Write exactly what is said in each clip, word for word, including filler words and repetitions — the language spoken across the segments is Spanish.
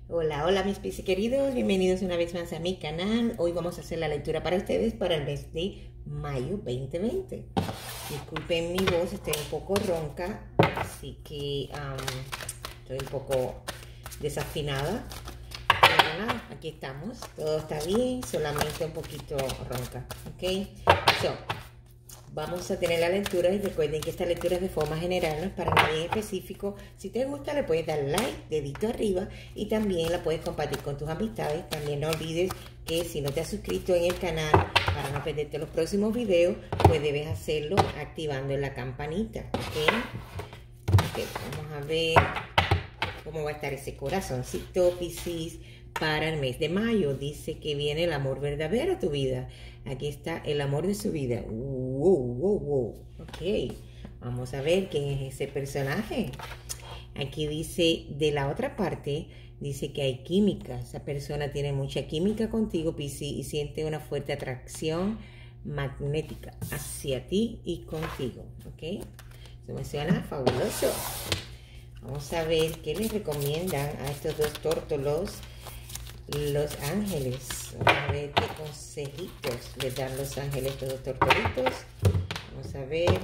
Hola, hola mis Piscis queridos, bienvenidos una vez más a mi canal. Hoy vamos a hacer la lectura para ustedes para el mes de mayo veinte veinte. Disculpen mi voz, estoy un poco ronca, así que um, estoy un poco desafinada. Pero nada, aquí estamos, todo está bien, solamente un poquito ronca, ¿ok? So, vamos a tener la lectura y recuerden que esta lectura es de forma general, no es para nadie en específico. Si te gusta, le puedes dar like, dedito arriba, y también la puedes compartir con tus amistades. También no olvides que si no te has suscrito en el canal para no perderte los próximos videos, pues debes hacerlo activando la campanita, ¿ok? Ok, vamos a ver cómo va a estar ese corazoncito, Piscis, para el mes de mayo. Dice que viene el amor verdadero a tu vida. Aquí está el amor de su vida. Wow, wow, wow. Ok, vamos a ver quién es ese personaje. Aquí dice, de la otra parte, dice que hay química. Esa persona tiene mucha química contigo, Piscis, y siente una fuerte atracción magnética hacia ti y contigo. Ok, eso me suena fabuloso. Vamos a ver qué les recomiendan a estos dos tórtolos los ángeles. Vamos a ver qué consejitos les dan los ángeles a estos dos tortolitos. Vamos a ver.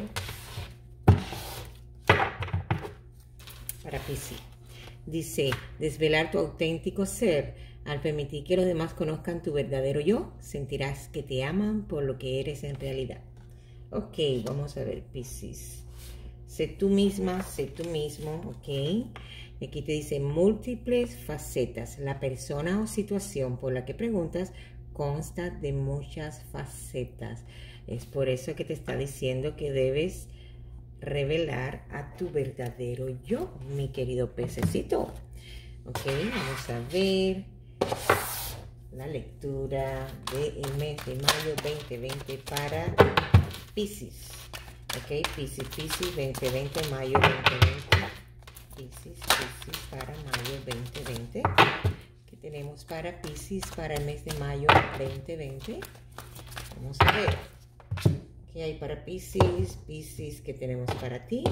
Para Piscis. Dice, desvelar tu auténtico ser. Al permitir que los demás conozcan tu verdadero yo, sentirás que te aman por lo que eres en realidad. Ok, vamos a ver, Piscis. Sé tú misma, sé tú mismo, ok. Y aquí te dice múltiples facetas. La persona o situación por la que preguntas consta de muchas facetas. Es por eso que te está diciendo que debes revelar a tu verdadero yo, mi querido pececito. Ok, vamos a ver la lectura del mes de mayo veinte veinte para Piscis. Ok, Piscis, Piscis, veinte veinte, mayo veinte veinte. Piscis, Piscis para mayo veinte veinte. ¿Qué tenemos para Piscis para el mes de mayo veinte veinte? Vamos a ver. ¿Qué hay para Piscis? Piscis, ¿qué tenemos para ti?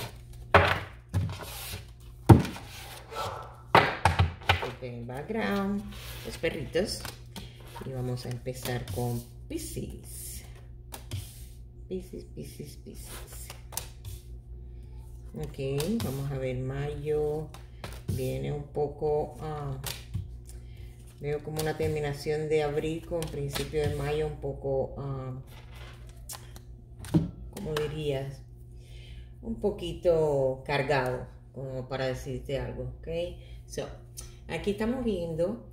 Open el background, los perritos. Y vamos a empezar con Piscis. Piscis, Piscis, Piscis. Ok, vamos a ver mayo. Viene un poco... Uh, veo como una terminación de abril con principio de mayo un poco... Uh, como dirías, un poquito cargado, como para decirte algo, ok. So, aquí estamos viendo,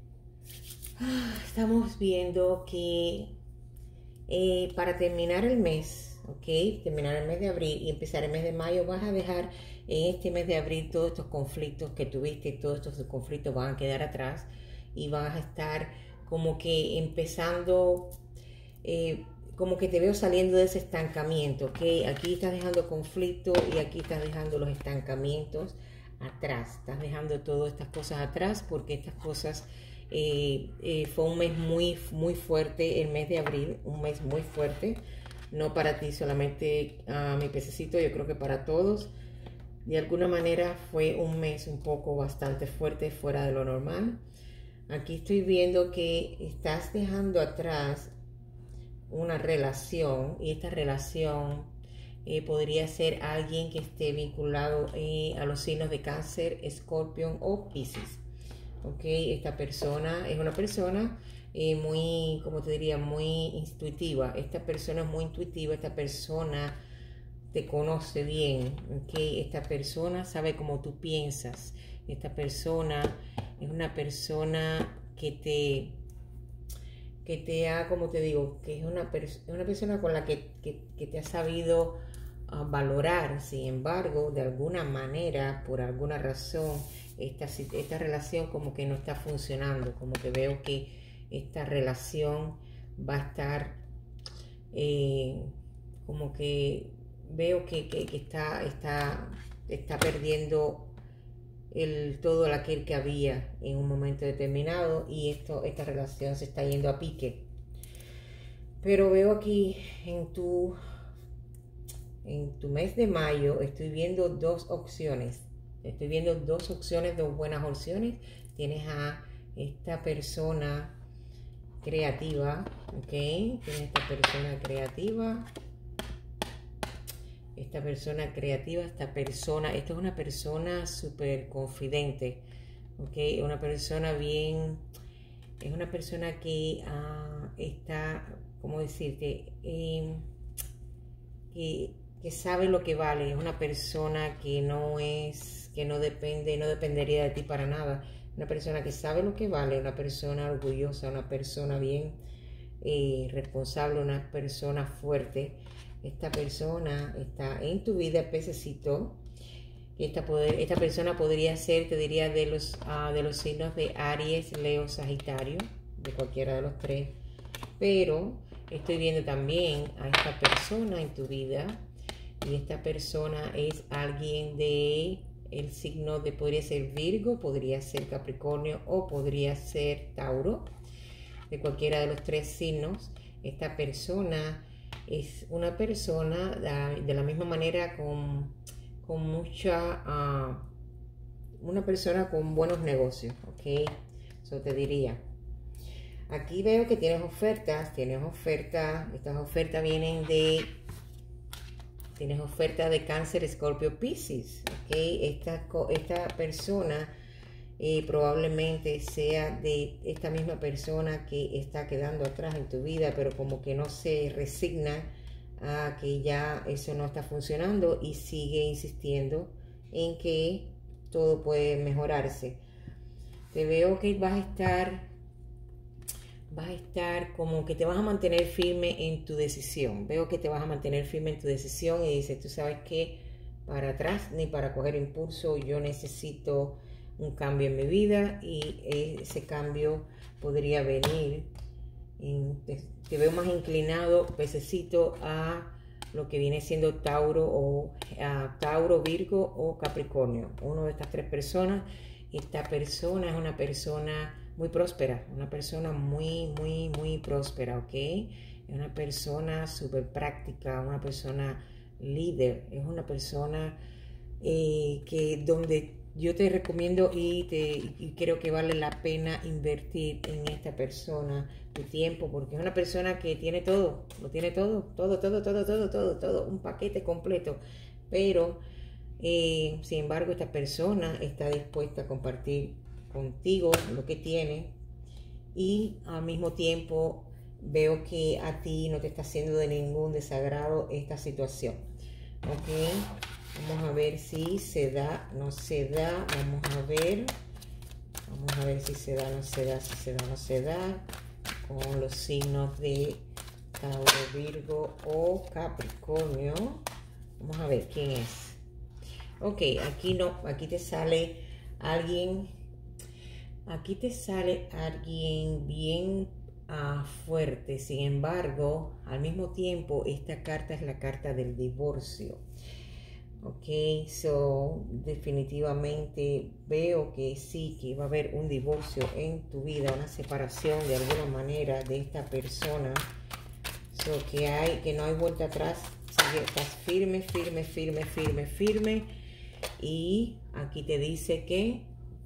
estamos viendo que eh, para terminar el mes, ok, terminar el mes de abril y empezar el mes de mayo, vas a dejar en este mes de abril todos estos conflictos que tuviste, todos estos conflictos van a quedar atrás y vas a estar como que empezando... Eh, como que te veo saliendo de ese estancamiento, ¿ok? Aquí estás dejando conflicto y aquí estás dejando los estancamientos atrás. Estás dejando todas estas cosas atrás porque estas cosas... Eh, eh, fue un mes muy, muy fuerte, el mes de abril, un mes muy fuerte. No para ti solamente, uh, mi pececito, yo creo que para todos. De alguna manera fue un mes un poco bastante fuerte, fuera de lo normal. Aquí estoy viendo que estás dejando atrás una relación, y esta relación eh, podría ser alguien que esté vinculado eh, a los signos de Cáncer, Escorpión o Piscis. Ok, esta persona es una persona eh, muy, como te diría, muy intuitiva. Esta persona es muy intuitiva, esta persona te conoce bien, ok. Esta persona sabe cómo tú piensas. Esta persona es una persona que te que te ha, como te digo, que es una, pers una persona con la que, que, que te ha sabido uh, valorar. Sin embargo, de alguna manera, por alguna razón, esta, esta relación como que no está funcionando, como que veo que esta relación va a estar, eh, como que veo que, que, que está, está, está perdiendo el todo aquel que había en un momento determinado, y esto, esta relación se está yendo a pique. Pero veo aquí en tu, en tu mes de mayo, estoy viendo dos opciones. Estoy viendo dos opciones, dos buenas opciones tienes a esta persona creativa, ¿ok? Tienes esta persona creativa. Esta persona creativa, esta persona, esta es una persona súper confidente, ¿ok? Una persona bien, es una persona que uh, está, ¿cómo decirte? Eh, que, que sabe lo que vale, es una persona que no es, que no depende, no dependería de ti para nada. Una persona que sabe lo que vale, una persona orgullosa, una persona bien eh, responsable, una persona fuerte. Esta persona está en tu vida, pececito. Esta, poder, esta persona podría ser, te diría, de los, uh, de los signos de Aries, Leo, Sagitario, de cualquiera de los tres. Pero estoy viendo también a esta persona en tu vida. Y esta persona es alguien de el signo de, podría ser Virgo, podría ser Capricornio o podría ser Tauro. De cualquiera de los tres signos. Esta persona es una persona de la misma manera con, con mucha, uh, una persona con buenos negocios, ¿ok? Eso te diría. Aquí veo que tienes ofertas, tienes ofertas, estas ofertas vienen de, tienes ofertas de Cáncer, Escorpio, Piscis, ¿ok? Esta, esta persona Eh, probablemente sea de esta misma persona que está quedando atrás en tu vida, pero como que no se resigna a que ya eso no está funcionando y sigue insistiendo en que todo puede mejorarse. Te veo que vas a estar, vas a estar como que te vas a mantener firme en tu decisión. Veo que te vas a mantener firme en tu decisión y dices, tú sabes que para atrás ni para coger impulso, yo necesito un cambio en mi vida y ese cambio podría venir, en, te, te veo más inclinado, pececito, a lo que viene siendo Tauro o a Tauro, Virgo o Capricornio. Uno de estas tres personas. Esta persona es una persona muy próspera, una persona muy, muy, muy próspera, ¿ok? Es una persona súper práctica, una persona líder, es una persona eh, que donde yo te recomiendo y, te, y creo que vale la pena invertir en esta persona tu tiempo, porque es una persona que tiene todo, lo tiene todo, todo, todo, todo, todo, todo, todo, un paquete completo. Pero, eh, sin embargo, esta persona está dispuesta a compartir contigo lo que tiene y al mismo tiempo veo que a ti no te está haciendo de ningún desagrado esta situación. ¿Ok? Vamos a ver si se da, no se da. Vamos a ver. Vamos a ver si se da, no se da, si se da, no se da. Con los signos de Tauro, Virgo o Capricornio. Vamos a ver quién es. Ok, aquí no, aquí te sale alguien. Aquí te sale alguien bien uh, fuerte. Sin embargo, al mismo tiempo, esta carta es la carta del divorcio. Ok, so definitivamente veo que sí, que va a haber un divorcio en tu vida, una separación de alguna manera de esta persona. So que hay, que no hay vuelta atrás, sigue, estás firme, firme, firme, firme, firme. Y aquí te dice que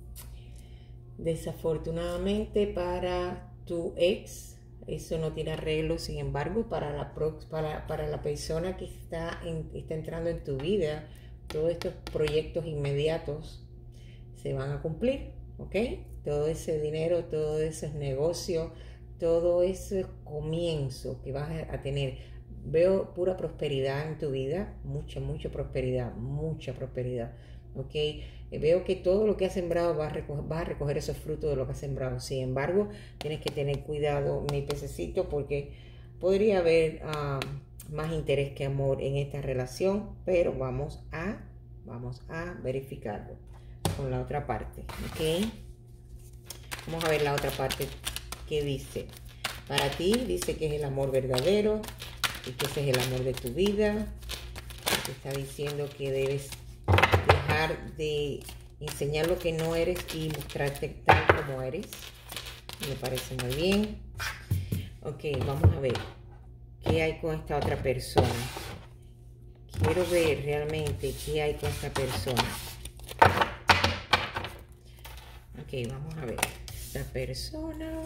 desafortunadamente para tu ex, eso no tiene arreglo. Sin embargo, para la, para, para la persona que está, en, está entrando en tu vida, todos estos proyectos inmediatos se van a cumplir, ¿ok? Todo ese dinero, todos esos negocios, todo ese comienzo que vas a tener. Veo pura prosperidad en tu vida, mucha, mucha prosperidad, mucha prosperidad, ¿ok? Veo que todo lo que has sembrado vas a, recoger, vas a recoger esos frutos de lo que has sembrado. Sin embargo, tienes que tener cuidado, mi pececito, porque podría haber uh, más interés que amor en esta relación, pero vamos a, vamos a verificarlo con la otra parte, ¿ok? Vamos a ver la otra parte que dice. Para ti, dice que es el amor verdadero y que ese es el amor de tu vida. Te está diciendo que debes dejar de enseñar lo que no eres y mostrarte tal como eres. Me parece muy bien. Ok, vamos a ver qué hay con esta otra persona. Quiero ver realmente qué hay con esta persona. Una Ok, vamos a ver. Esta persona.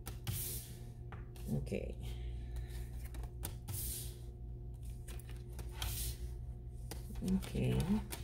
Ok. Ok.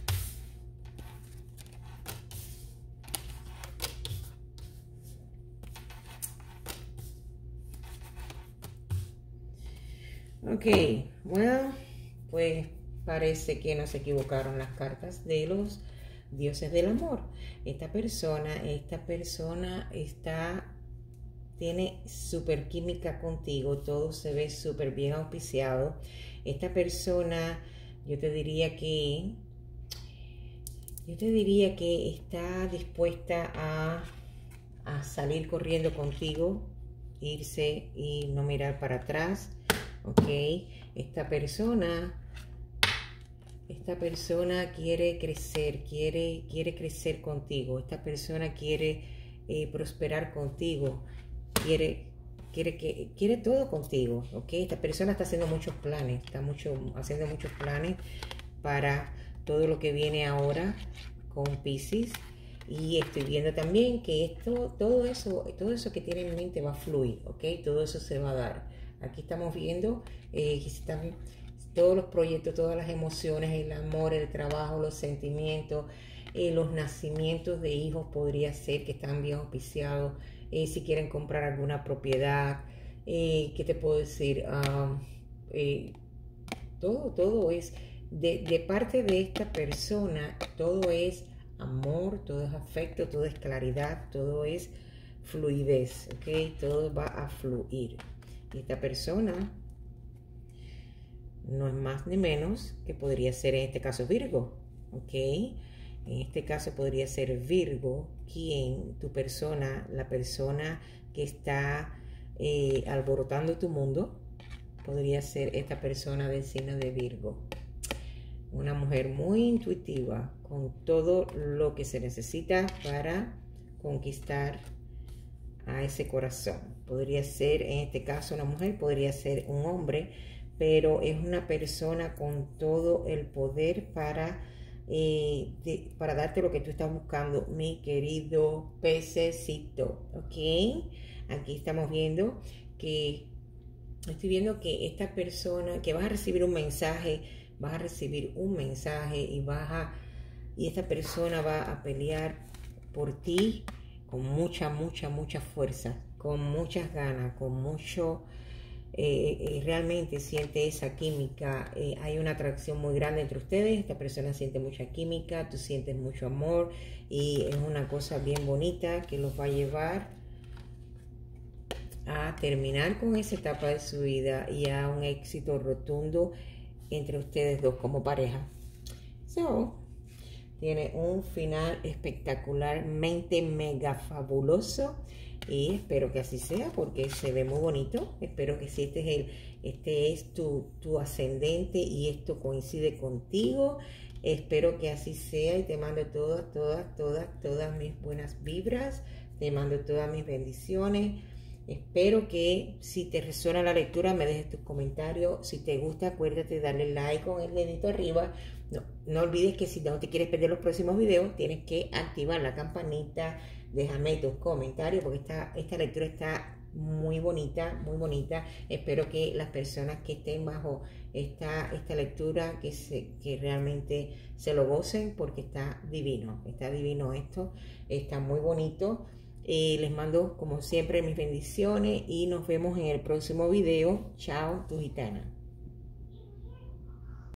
Ok, bueno, pues parece que no se equivocaron las cartas de los dioses del amor. Esta persona, esta persona está, tiene súper química contigo, todo se ve súper bien auspiciado. Esta persona, yo te diría que, yo te diría que está dispuesta a, a salir corriendo contigo, irse y no mirar para atrás. Ok, esta persona, esta persona quiere crecer, quiere, quiere crecer contigo. Esta persona quiere eh, prosperar contigo, quiere, quiere, que, quiere todo contigo. Ok, esta persona está haciendo muchos planes, está mucho, haciendo muchos planes para todo lo que viene ahora con Piscis. Y estoy viendo también que esto, todo eso, todo eso que tiene en mente va a fluir, ok, todo eso se va a dar. Aquí estamos viendo eh, que están todos los proyectos, todas las emociones, el amor, el trabajo, los sentimientos, eh, los nacimientos de hijos podría ser que están bien auspiciados. Eh, si quieren comprar alguna propiedad, eh, ¿qué te puedo decir? Um, eh, todo, todo es de, de parte de esta persona, todo es amor, todo es afecto, todo es claridad, todo es fluidez, ¿ok? Todo va a fluir. Y esta persona no es más ni menos que podría ser en este caso Virgo, ¿ok? En este caso podría ser Virgo quien, tu persona, la persona que está eh, alborotando tu mundo, podría ser esta persona del signo de Virgo. Una mujer muy intuitiva, con todo lo que se necesita para conquistar a ese corazón. Podría ser, en este caso, una mujer, podría ser un hombre, pero es una persona con todo el poder para, eh, de, para darte lo que tú estás buscando, mi querido pececito, ¿ok? Aquí estamos viendo que, estoy viendo que esta persona, que vas a recibir un mensaje, vas a recibir un mensaje y vas a, y esta persona va a pelear por ti con mucha, mucha, mucha fuerza, con muchas ganas, con mucho, eh, eh, realmente siente esa química, eh, hay una atracción muy grande entre ustedes, esta persona siente mucha química, tú sientes mucho amor y es una cosa bien bonita que los va a llevar a terminar con esa etapa de su vida y a un éxito rotundo entre ustedes dos como pareja. So, tiene un final espectacularmente mega fabuloso y espero que así sea porque se ve muy bonito. Espero que si este es, el, este es tu, tu ascendente y esto coincide contigo, espero que así sea y te mando todas, todas, todas, todas mis buenas vibras, te mando todas mis bendiciones. Espero que si te resuena la lectura me dejes tus comentarios. Si te gusta, acuérdate de darle like con el dedito arriba. No, no olvides que si no te quieres perder los próximos videos, tienes que activar la campanita. Déjame tus comentarios porque esta, esta lectura está muy bonita, muy bonita. Espero que las personas que estén bajo esta, esta lectura, que, se, que realmente se lo gocen porque está divino. Está divino esto, está muy bonito. Eh, les mando como siempre mis bendiciones y nos vemos en el próximo video. Chao, tu gitana.